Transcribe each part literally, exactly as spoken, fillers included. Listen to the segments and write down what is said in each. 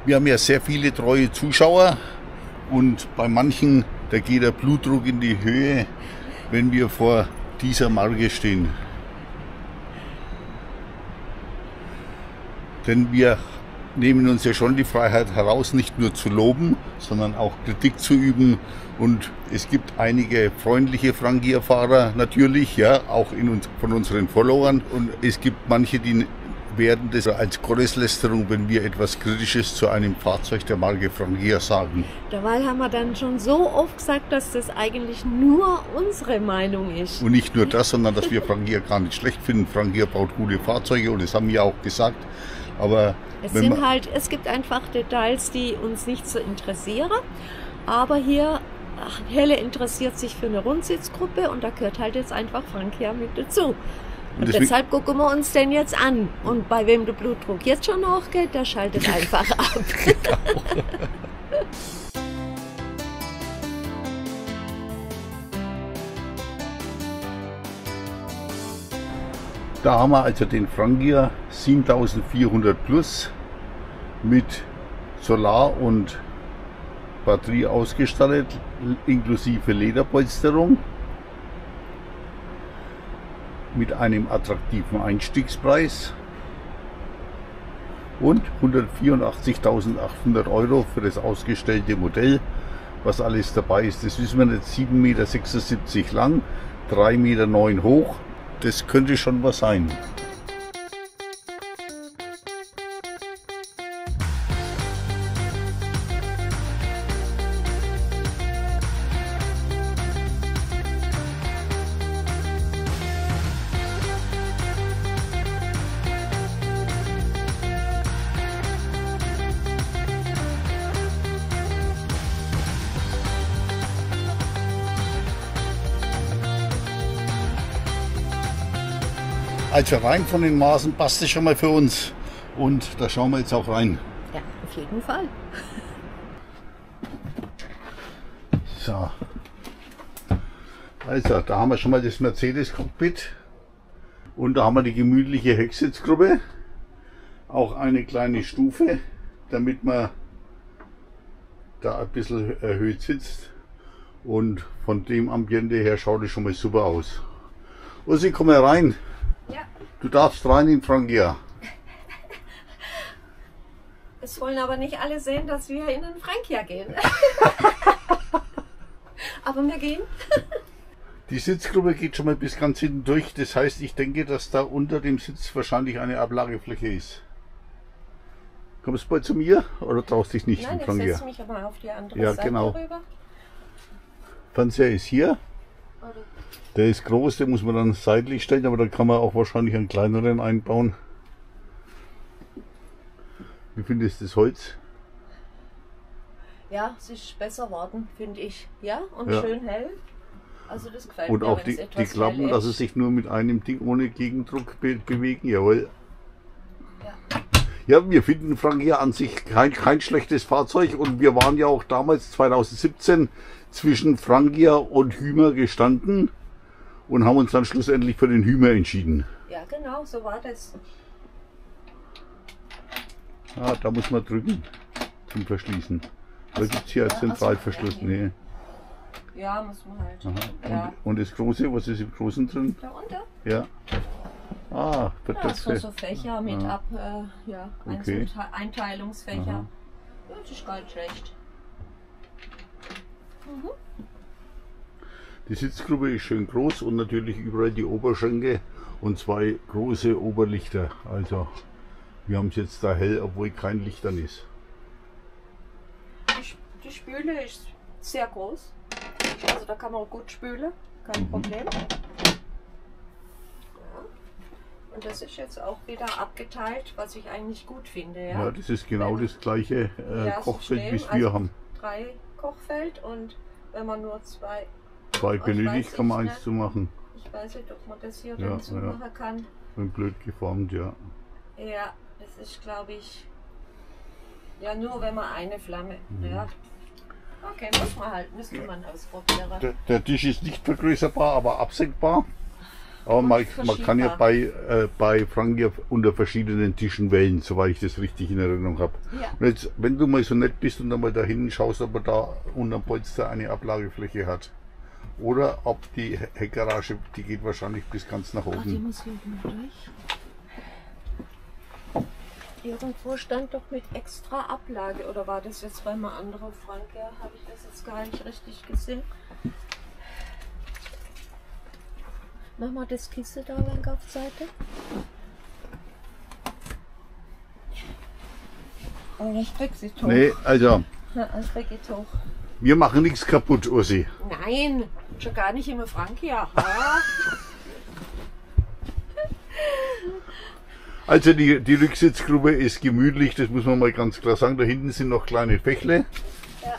Wir haben ja sehr viele treue Zuschauer und bei manchen, da geht der Blutdruck in die Höhe, wenn wir vor dieser Marke stehen. Denn wir nehmen uns ja schon die Freiheit heraus, nicht nur zu loben, sondern auch Kritik zu üben. Und es gibt einige freundliche Frangia-Fahrer natürlich, ja, auch in uns, von unseren Followern. Und es gibt manche, die werden das als Gotteslästerung, wenn wir etwas Kritisches zu einem Fahrzeug der Marke Frangia sagen. Dabei haben wir dann schon so oft gesagt, dass das eigentlich nur unsere Meinung ist. Und nicht nur das, sondern dass wir Frangia gar nicht schlecht finden. Frangia baut gute Fahrzeuge und das haben wir auch gesagt. Aber es sind halt, es gibt einfach Details, die uns nicht so interessieren. Aber hier, ach, Helle interessiert sich für eine Rundsitzgruppe und da gehört halt jetzt einfach Frangia mit dazu. Und, und deshalb gucken wir uns den jetzt an. Und bei wem der Blutdruck jetzt schon hochgeht, der schaltet einfach ab. Genau. Da haben wir also den Frangia siebentausendvierhundert Plus mit Solar und Batterie ausgestattet, inklusive Lederpolsterung, mit einem attraktiven Einstiegspreis und hundertvierundachtzigtausendachthundert Euro für das ausgestellte Modell. Was alles dabei ist, das wissen wir nicht, sieben Meter sechsundsiebzig lang, drei Meter neun hoch. Das könnte schon was sein. Also rein von den Maßen passt es schon mal für uns und da schauen wir jetzt auch rein. Ja, auf jeden Fall. So. Also da haben wir schon mal das Mercedes-Cockpit und da haben wir die gemütliche Hecksitzgruppe. Auch eine kleine Stufe, damit man da ein bisschen erhöht sitzt. Und von dem Ambiente her schaut es schon mal super aus. Ossi, komm mal rein. Ja. Du darfst rein in Frangia. Es wollen aber nicht alle sehen, dass wir in den Frangia gehen. Aber wir gehen. Die Sitzgruppe geht schon mal bis ganz hinten durch. Das heißt, ich denke, dass da unter dem Sitz wahrscheinlich eine Ablagefläche ist. Kommst du bald zu mir oder traust dich nicht? Nein, ich setze mich aber auf die andere ja, Seite genau. rüber. Fernseher ist hier. Der ist groß, den muss man dann seitlich stellen, aber da kann man auch wahrscheinlich einen kleineren einbauen. Wie findest du das Holz? Ja, es ist besser geworden, finde ich. Ja, und ja. Schön hell. Also das gefällt und mir. Und auch die, die Klappen, dass es sich nur mit einem Ding ohne Gegendruck be bewegen. Jawohl. Ja. Ja, wir finden Frangia an sich kein, kein schlechtes Fahrzeug und wir waren ja auch damals zweitausendsiebzehn zwischen Frangia und Hymer gestanden und haben uns dann schlussendlich für den Hymer entschieden. Ja, genau, so war das. Ah, da muss man drücken zum Verschließen. Da gibt es hier einen Zentralverschluss. Nee. Ja, muss man halt. Aha. Ja. Und, und das Große, was ist im Großen drin? Da unten? Ja. Ah, für ja, das so, so Fächer mit ah. ab, äh, ja, okay. Einteilungsfächer. Aha. Das ist gar nicht schlecht. Mhm. Die Sitzgruppe ist schön groß und natürlich überall die Oberschränke und zwei große Oberlichter. Also wir haben es jetzt da hell, obwohl kein Licht an ist. Die, die Spüle ist sehr groß. Also da kann man auch gut spülen, kein mhm. Problem. Und das ist jetzt auch wieder abgeteilt, was ich eigentlich gut finde. Ja, ja das ist genau wenn, das gleiche äh, ja, Kochfeld, wie wir also haben. Drei Kochfeld und wenn man nur zwei, zwei benötigt, kann man eins nicht, zu machen. Ich weiß nicht, ob man das hier ja, dann so ja. machen kann. Wenn blöd geformt, ja. Ja, das ist glaube ich, ja nur wenn man eine Flamme. Mhm. Ja. Okay, muss man halt, müsste man ausprobieren. Der, der Tisch ist nicht vergrößerbar, aber absenkbar. Aber man, man kann ja bei, äh, bei Frankia unter verschiedenen Tischen wählen, soweit ich das richtig in Erinnerung habe. Ja. Und jetzt, wenn du mal so nett bist und dann mal da hinten schaust, ob er da unterm Polster eine Ablagefläche hat. Oder ob die Heckgarage, die geht wahrscheinlich bis ganz nach oben. Ach, die muss hinten durch. Irgendwo stand doch mit extra Ablage, oder war das jetzt bei einem anderen Frankia? Habe ich das jetzt gar nicht richtig gesehen? Mach mal das Kissen da weg auf Seite. Oh, das kriegt sich hoch. Nee, also, Ja, das geht hoch. wir machen nichts kaputt, Ursi. Nein, schon gar nicht im Frankia. Ja. Also die, die Rücksitzgruppe ist gemütlich, das muss man mal ganz klar sagen. Da hinten sind noch kleine Fächle. Ja.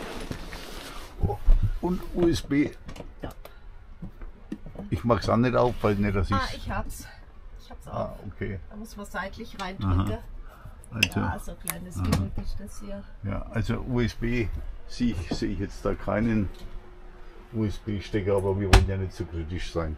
Und U S B. Ja. Ich mache es auch nicht auf, weil nicht das ist. Ah, ich hab's. Ich hab's auch. Ah, okay. Da muss man seitlich reindrücken. Also, Ja, so ein kleines Gimmick ist das hier. ja, also U S B sehe ich, sehe ich jetzt da keinen U S B-Stecker, aber wir wollen ja nicht so kritisch sein.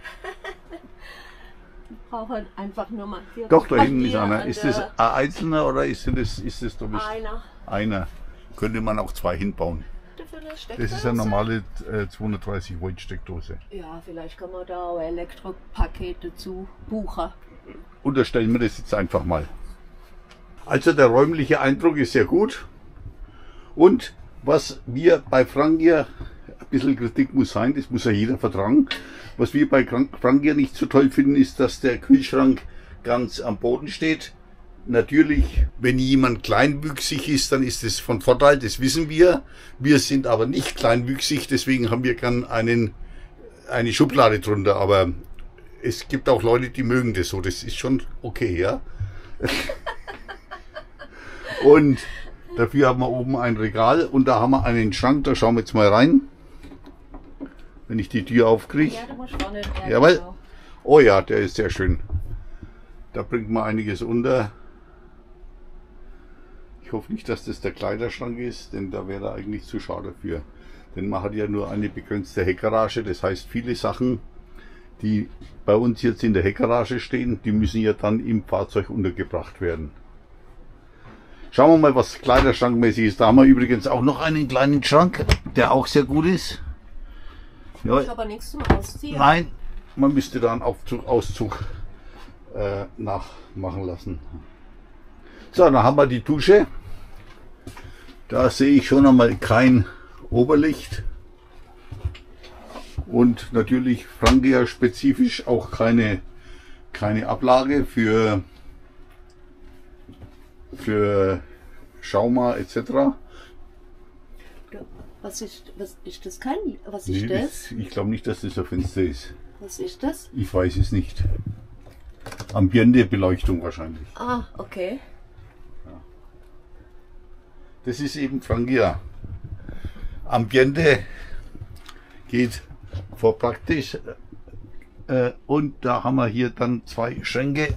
Ich brauche einfach nur mal hier. Doch, da Ach, hinten ist hier einer. an Ist der- das ein einzelner oder ist das, ist das doch Einer. einer? Könnte man auch zwei hinbauen. Für eine Das ist Steckdose? eine normale äh, zweihundertdreißig Volt Steckdose. Ja, vielleicht kann man da auch Elektropakete zu buchen. Unterstellen wir das jetzt einfach mal. Also der räumliche Eindruck ist sehr gut. Und was wir bei Frankia, ein bisschen Kritik muss sein, das muss ja jeder vertragen. Was wir bei Frankia nicht so toll finden, ist, dass der Kühlschrank ganz am Boden steht. Natürlich, wenn jemand kleinwüchsig ist, dann ist es von Vorteil, das wissen wir. Wir sind aber nicht kleinwüchsig, deswegen haben wir gern einen, eine Schublade drunter. Aber es gibt auch Leute, die mögen das so, das ist schon okay, ja. Und dafür haben wir oben ein Regal und da haben wir einen Schrank, da schauen wir jetzt mal rein. Wenn ich die Tür aufkriege. Ja, du musst vorne rein. Jawohl. Genau. Oh ja, der ist sehr schön. Da bringt man einiges unter. Ich hoffe nicht, dass das der Kleiderschrank ist, denn da wäre er eigentlich zu schade für. Denn man hat ja nur eine begrenzte Heckgarage, das heißt viele Sachen, die bei uns jetzt in der Heckgarage stehen, die müssen ja dann im Fahrzeug untergebracht werden. Schauen wir mal, was kleiderschrankmäßig ist. Da haben wir übrigens auch noch einen kleinen Schrank, der auch sehr gut ist. Ja, Ist aber nichts zum Ausziehen. nein, man müsste da einen Aufzug, Auszug äh, nachmachen lassen. So, dann haben wir die Dusche. Da sehe ich schon einmal kein Oberlicht. Und natürlich Frankia spezifisch auch keine, keine Ablage für, für Schauma et cetera. Was ist, was ist das? Kein, was ist Nee, das? das, ich glaube nicht, dass das ein Fenster ist. Was ist das? Ich weiß es nicht. Ambientebeleuchtung wahrscheinlich. Ah, okay. Das ist eben Frankia. Ambiente geht vor praktisch. Äh, und da haben wir hier dann zwei Schränke.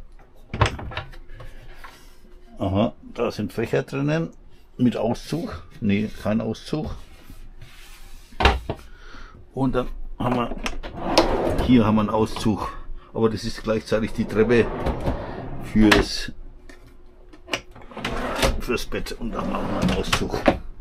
Aha, da sind Fächer drinnen. Mit Auszug. Nee, kein Auszug. Und dann haben wir, hier haben wir einen Auszug. Aber das ist gleichzeitig die Treppe fürs fürs Bett und da machen wir einen Auszug.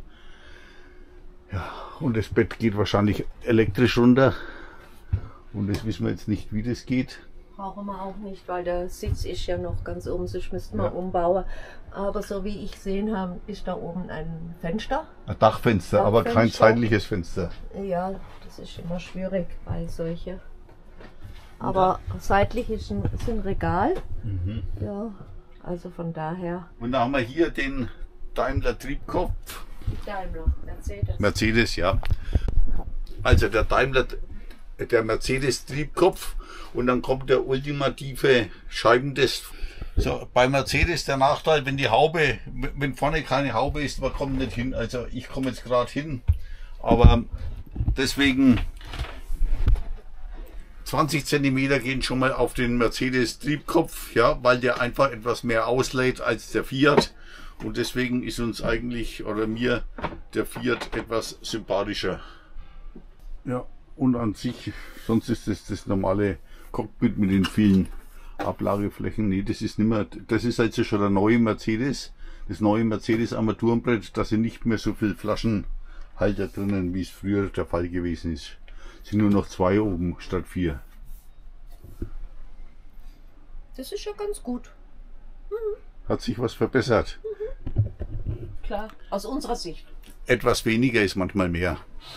Ja, und das Bett geht wahrscheinlich elektrisch runter und das wissen wir jetzt nicht, wie das geht. Brauchen wir auch nicht, weil der Sitz ist ja noch ganz oben, sonst müssten wir Ja. umbauen. Aber so wie ich gesehen habe, ist da oben ein Fenster. Ein Dachfenster, aber kein Dachfenster. zeitliches Fenster. Ja, das ist immer schwierig bei solchen. Aber seitlich ist ein, ist ein Regal. Mhm. Ja, also von daher. Und da haben wir hier den Daimler Triebkopf. Daimler, Mercedes. Mercedes, ja. Also der Daimler, der Mercedes Triebkopf und dann kommt der ultimative Scheibentest. So, bei Mercedes der Nachteil, wenn die Haube, wenn vorne keine Haube ist, man kommt nicht hin. Also ich komme jetzt gerade hin, aber deswegen zwanzig Zentimeter gehen schon mal auf den Mercedes Triebkopf, ja, weil der einfach etwas mehr auslädt als der Fiat. Und deswegen ist uns eigentlich, oder mir, der Fiat etwas sympathischer. Ja, Und an sich, sonst ist das das normale Cockpit mit den vielen Ablageflächen. Nee, das ist nicht mehr, das ist also schon der neue Mercedes, das neue Mercedes Armaturenbrett, da sind nicht mehr so viele Flaschenhalter drinnen, wie es früher der Fall gewesen ist. Es sind nur noch zwei oben statt vier. Das ist ja ganz gut. Mhm. Hat sich was verbessert. Mhm. Klar, aus unserer Sicht. Etwas weniger ist manchmal mehr.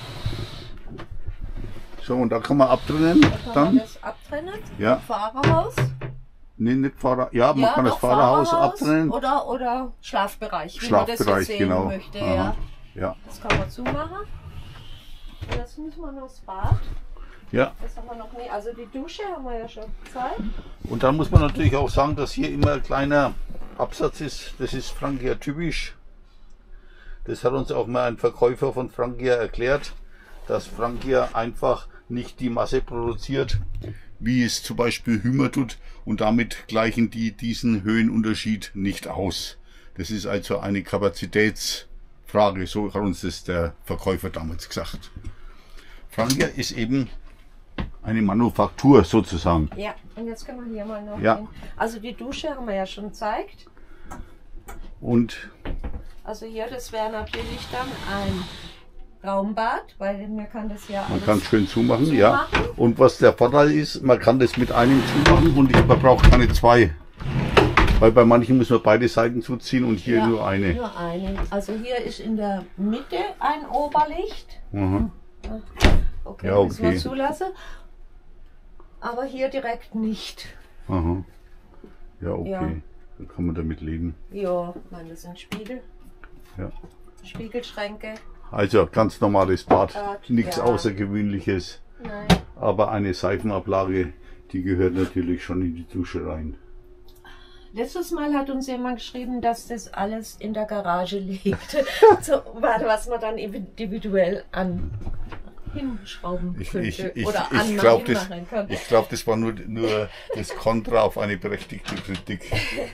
So, und da kann man abtrennen. Da kann dann. man das abtrennen. Ja. Fahrerhaus. Nee, nicht Fahrer. Ja, man Ja, kann das auch Fahrerhaus, Fahrerhaus abtrennen. Oder, oder Schlafbereich, wie Schlafbereich, man das jetzt sehen genau. möchte. Aha. Ja. Ja. Das kann man zumachen. Jetzt müssen wir noch das Bad. Ja. Das haben wir noch nie. Also die Dusche haben wir ja schon gezeigt. Und dann muss man natürlich auch sagen, dass hier immer ein kleiner Absatz ist. Das ist Frankia typisch. Das hat uns auch mal ein Verkäufer von Frankia erklärt, dass Frankia einfach nicht die Masse produziert, wie es zum Beispiel Hymer tut, und damit gleichen die diesen Höhenunterschied nicht aus. Das ist also eine Kapazitätsfrage, so hat uns das der Verkäufer damals gesagt. Frankia ist eben eine Manufaktur sozusagen. Ja, und jetzt können wir hier mal noch Ja. hin. Also die Dusche haben wir ja schon gezeigt. Und Also hier, das wäre natürlich dann ein Raumbad, weil man kann das ja man alles kann schön zumachen, ja. zumachen. Und was der Vorteil ist, man kann das mit einem zumachen und man braucht keine zwei. Weil bei manchen muss man beide Seiten zuziehen und hier Ja, nur eine. Nur eine. Also hier ist in der Mitte ein Oberlicht. Mhm. Okay, Ja, müssen wir okay. zulassen. Aber hier direkt nicht. Aha. Ja, okay. Ja. Dann kann man damit leben. Ja, ich meine, das sind Spiegel, Ja. Spiegelschränke. Also ganz normales Bad, Bad, nichts ja. Außergewöhnliches. Nein. Aber eine Seifenablage, die gehört natürlich schon in die Dusche rein. Letztes Mal hat uns jemand geschrieben, dass das alles in der Garage liegt. So, was man dann individuell an hinschrauben Ich, könnte ich, ich, oder ich anmachen glaube, das, machen könnte. ich glaub, das war nur, nur das Kontra auf eine berechtigte Kritik.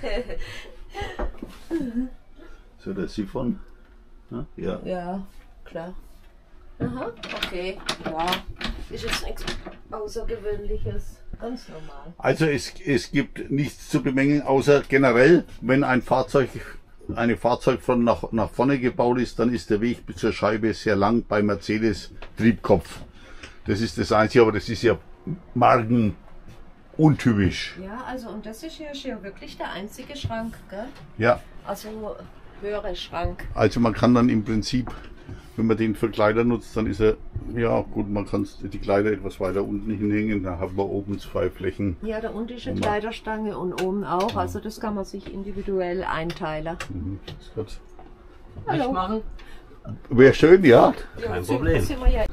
So, der Siphon. Ja, ja. Ja, klar. Aha, okay. Ja, ist jetzt nichts Außergewöhnliches. Ganz normal. Also es, es gibt nichts zu bemängeln, außer generell, wenn ein Fahrzeug, eine Fahrzeugfront nach, nach vorne gebaut ist, dann ist der Weg bis zur Scheibe sehr lang bei Mercedes Triebkopf. Das ist das Einzige, aber das ist ja markenuntypisch. Ja, also und das ist hier, hier wirklich der einzige Schrank, gell? Ja, Also höhere Schrank. also man kann dann im Prinzip, wenn man den für Kleider nutzt, dann ist er, ja gut, man kann die Kleider etwas weiter unten hinhängen, da haben wir oben zwei Flächen. Ja, da unten ist eine Oma. Kleiderstange und oben auch. Also das kann man sich individuell einteilen. Mhm, das hat- Hallo. machen. Wäre schön, ja. Kein sind- Problem. sind wir ja.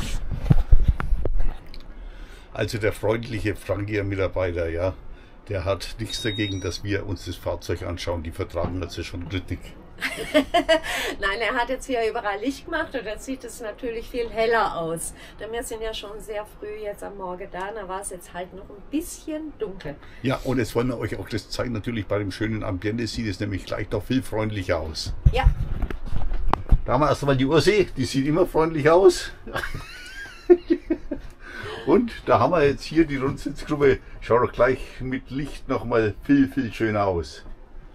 Also der freundliche Frankia-Mitarbeiter, ja, der hat nichts dagegen, dass wir uns das Fahrzeug anschauen. Die vertragen also schon Kritik. Nein, er hat jetzt hier überall Licht gemacht und jetzt sieht es natürlich viel heller aus. Denn wir sind ja schon sehr früh jetzt am Morgen da, da war es jetzt halt noch ein bisschen dunkel. Ja, und jetzt wollen wir euch auch das zeigen. Natürlich bei dem schönen Ambiente sieht es nämlich gleich noch viel freundlicher aus. Ja, Da haben wir erstmal die Ursi, die sieht immer freundlich aus. Und da haben wir jetzt hier die Rundsitzgruppe. Schaut doch gleich mit Licht noch mal viel, viel schöner aus.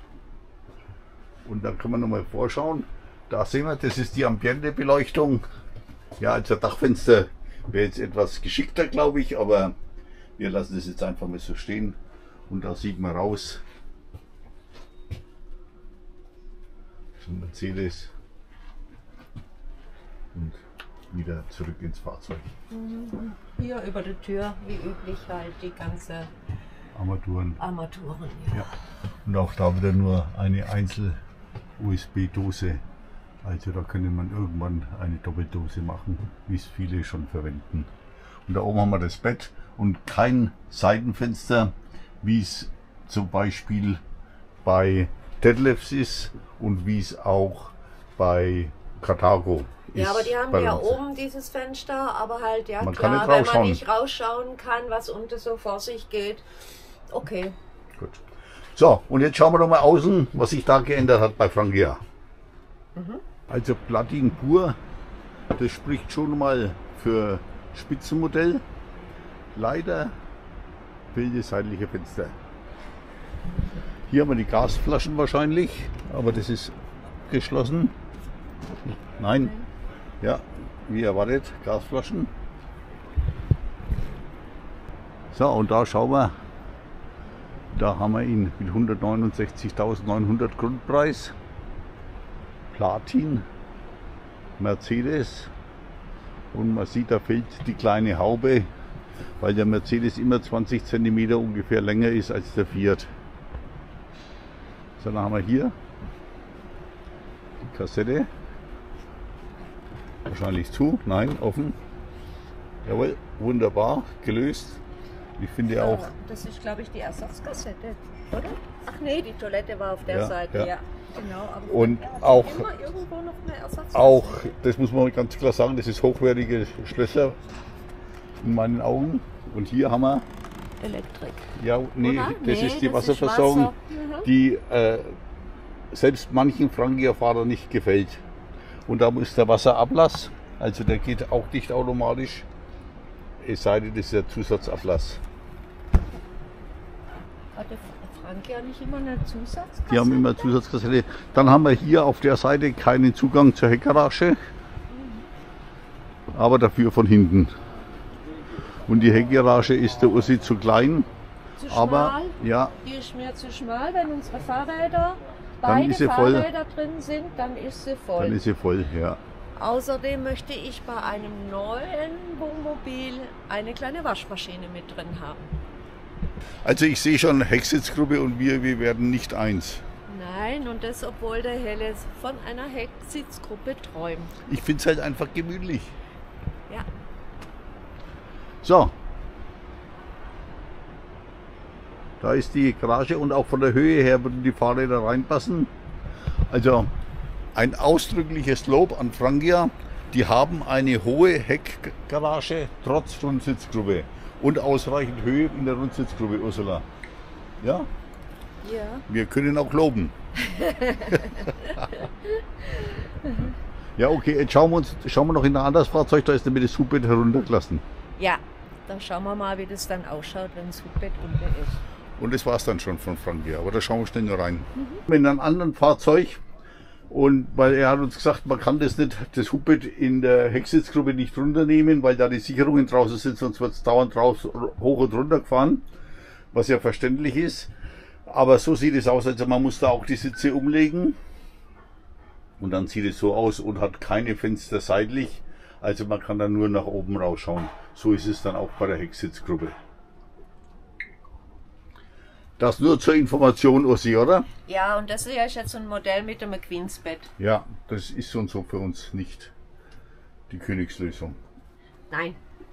Und dann können wir noch mal vorschauen. Da sehen wir, das ist die Ambientebeleuchtung. Ja, also Dachfenster wäre jetzt etwas geschickter, glaube ich, aber wir lassen das jetzt einfach mal so stehen. Und da sieht man raus. Zum Mercedes. Und wieder zurück ins Fahrzeug. hier über der Tür, wie üblich, halt die ganze Armaturen. Armaturen. Ja. Und auch da wieder nur eine Einzel-U S B-Dose. Also da könnte man irgendwann eine Doppeldose machen, wie es viele schon verwenden. Und da oben haben wir das Bett und kein Seitenfenster, wie es zum Beispiel bei Detlefs ist und wie es auch bei Carthago ist. Ja, aber die haben bei ja uns. oben dieses Fenster, aber halt, ja Man kann klar, nicht wenn man rausschauen. nicht rausschauen kann, was unten so vor sich geht. Okay. Gut. So, und jetzt schauen wir doch mal außen, was sich da geändert hat bei Frankia. Mhm. Also Platin pur, das spricht schon mal für Spitzenmodell. Leider fehlt das seitliche Fenster. Hier haben wir die Gasflaschen wahrscheinlich, aber das ist geschlossen. Nein, ja, wie erwartet, Gasflaschen. So, und da schauen wir, da haben wir ihn mit hundertneunundsechzigtausendneunhundert Grundpreis. Platin, Mercedes, und man sieht, da fehlt die kleine Haube, weil der Mercedes immer zwanzig Zentimeter ungefähr länger ist als der Fiat. So, dann haben wir hier die Kassette. Wahrscheinlich zu, nein, offen. Jawohl, wunderbar, gelöst. Ich finde Ja, auch. das ist, glaube ich, die Ersatzkassette, oder? Ach nee, die Toilette war auf der Ja, Seite, ja. ja. Genau, aber Und er hat auch- immer irgendwo noch eine Ersatzkassette. Auch, das muss man ganz klar sagen, das ist hochwertige Schlösser in meinen Augen. Und hier haben wir, Elektrik. ja, nee, Oder? das Nee, ist die das ist Wasserversorgung, Wasser. Mhm. die äh, selbst manchen Frangia-Fahrer nicht gefällt. Und da muss der Wasserablass, also der geht auch nicht automatisch, es sei denn, das ist der Zusatzablass. Hat der Frankia nicht immer eine Zusatzkassette? Die haben immer Zusatzkassette. Dann haben wir hier auf der Seite keinen Zugang zur Heckgarage, aber dafür von hinten. Und die Heckgarage ist der Ursi zu klein, Zu aber schmal? ja, Die ist mir zu schmal, wenn unsere Fahrräder, Dann beide ist sie voll. Fahrräder drin sind, dann ist sie voll. dann ist sie voll. Ja. Außerdem möchte ich bei einem neuen Wohnmobil eine kleine Waschmaschine mit drin haben. Also ich sehe schon, Hecksitzgruppe und wir, wir werden nicht eins. Nein, und das, obwohl der Helle von einer Hecksitzgruppe träumt. Ich finde es halt einfach gemütlich. Ja, So. Da ist die Garage und auch von der Höhe her würden die Fahrräder reinpassen. Also ein ausdrückliches Lob an Frangia. Die haben eine hohe Heckgarage trotz Rundsitzgruppe und ausreichend Höhe in der Rundsitzgruppe, Ursula. Ja, ja. wir können auch loben. Ja, okay, jetzt schauen wir, uns, schauen wir noch in ein anderes Fahrzeug, da ist nämlich das Hubbett heruntergelassen. Ja, dann schauen wir mal, wie das dann ausschaut, wenn das Hubbett unten ist. Und das war es dann schon von Frankia, aber da schauen wir schnell noch rein. Mhm. In einem anderen Fahrzeug, und weil er hat uns gesagt, man kann das nicht, das Hubbett in der Hecksitzgruppe nicht runternehmen, weil da die Sicherungen draußen sind, sonst wird es dauernd raus, hoch und runter gefahren, was ja verständlich ist. Aber so sieht es aus, also man muss da auch die Sitze umlegen. Und dann sieht es so aus und hat keine Fenster seitlich, also man kann dann nur nach oben rausschauen. So ist es dann auch bei der Hecksitzgruppe. Das nur zur Information, Ursi, oder? Ja, und das ist ja jetzt so ein Modell mit dem Queensbett. Ja, das ist so und so für uns nicht die Königslösung. Nein.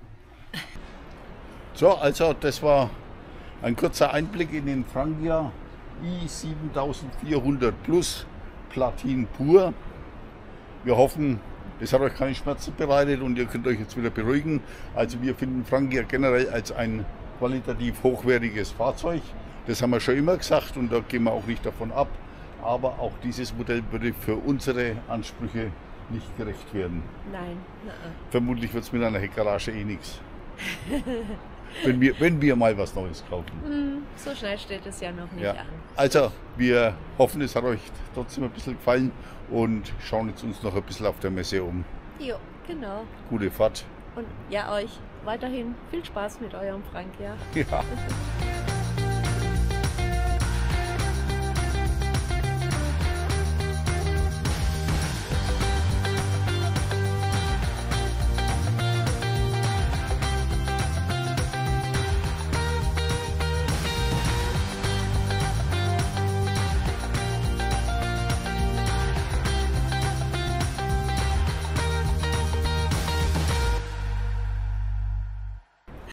So, also das war ein kurzer Einblick in den Frangia i siebentausendvierhundert Plus Platin pur. Wir hoffen, das hat euch keine Schmerzen bereitet und ihr könnt euch jetzt wieder beruhigen. Also wir finden Frangia generell als ein qualitativ hochwertiges Fahrzeug. Das haben wir schon immer gesagt und da gehen wir auch nicht davon ab. Aber auch dieses Modell würde für unsere Ansprüche nicht gerecht werden. Nein. Nein. Vermutlich wird es mit einer Heckgarage eh nichts. Wenn wir, wenn wir mal was Neues kaufen. Hm, so schnell steht es ja noch nicht Ja. an. Also, wir hoffen, es hat euch trotzdem ein bisschen gefallen und schauen jetzt uns noch ein bisschen auf der Messe um. Jo, genau. Gute Fahrt. Und ja, euch weiterhin viel Spaß mit eurem Frankia. Ja.